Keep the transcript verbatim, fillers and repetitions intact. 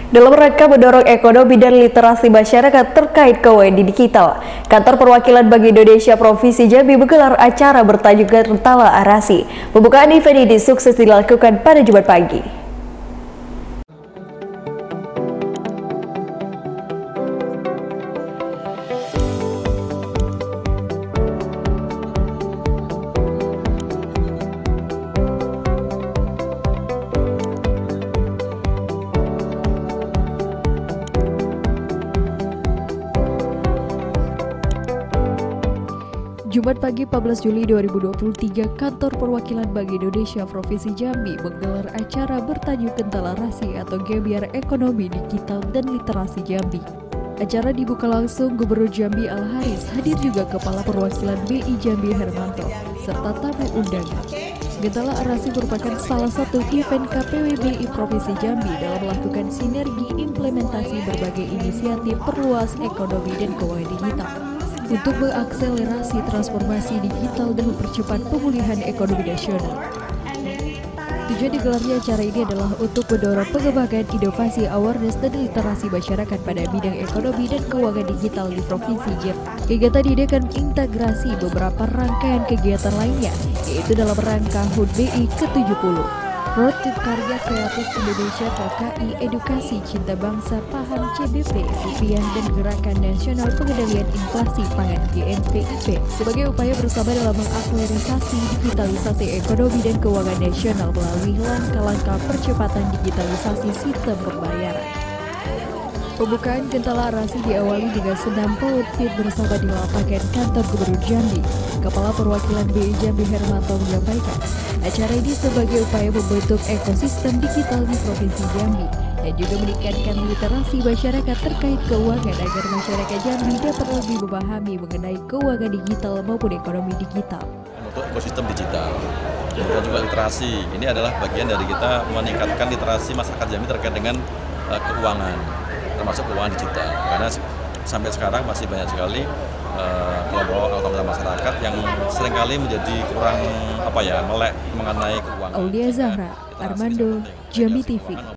Dalam rangka mendorong ekonomi dan literasi masyarakat terkait keuangan digital, Kantor Perwakilan Bank Indonesia Provinsi Jambi menggelar acara bertajuk Gentala Arasi. Pembukaan event ini sukses dilakukan pada Jumat pagi. Jumat pagi empat belas Juli dua ribu dua puluh tiga, Kantor Perwakilan Bank Indonesia Provinsi Jambi menggelar acara bertajuk Gentala Arasi atau Gebiar Ekonomi Digital dan Literasi Jambi. Acara dibuka langsung Gubernur Jambi Al-Haris, hadir juga Kepala Perwakilan B I Jambi Hermanto, serta tamu undangan. Gentala Arasi merupakan salah satu event K P W B I Provinsi Jambi dalam melakukan sinergi implementasi berbagai inisiatif perluas ekonomi dan keuangan digital untuk mengakselerasi transformasi digital dan mempercepat pemulihan ekonomi nasional. Tujuan digelarnya acara ini adalah untuk mendorong pengembangan inovasi, awareness, dan literasi masyarakat pada bidang ekonomi dan keuangan digital di Provinsi Jambi. Kegiatan ini akan mengintegrasi beberapa rangkaian kegiatan lainnya, yaitu dalam rangka H U T B I ke tujuh puluh. Road to Karya Kreatif Indonesia K K I, Edukasi Cinta Bangsa, Paham C B P, Rupiah, dan Gerakan Nasional Pengendalian Inflasi Pangan G N P I P sebagai upaya bersama dalam mengakselerasi digitalisasi ekonomi dan keuangan nasional melalui langkah-langkah percepatan digitalisasi sistem pembayaran. Pembukaan Gentala Arasi diawali dengan senam Power Fit bersama di lapangan Kantor Gubernur Jambi. Kepala Perwakilan B I Jambi Hermanto menyampaikan, acara ini sebagai upaya membentuk ekosistem digital di Provinsi Jambi dan juga meningkatkan literasi masyarakat terkait keuangan agar masyarakat Jambi dapat lebih memahami mengenai keuangan digital maupun ekonomi digital. Untuk ekosistem digital, kemudian juga literasi, ini adalah bagian dari kita meningkatkan literasi masyarakat Jambi terkait dengan uh, keuangan, termasuk keuangan digital. Karena sampai sekarang masih banyak sekali uh, kelompok atau masyarakat yang seringkali menjadi kurang apa ya melek mengenai keuangan. Aulia Zahra, Armando, Jambi T V.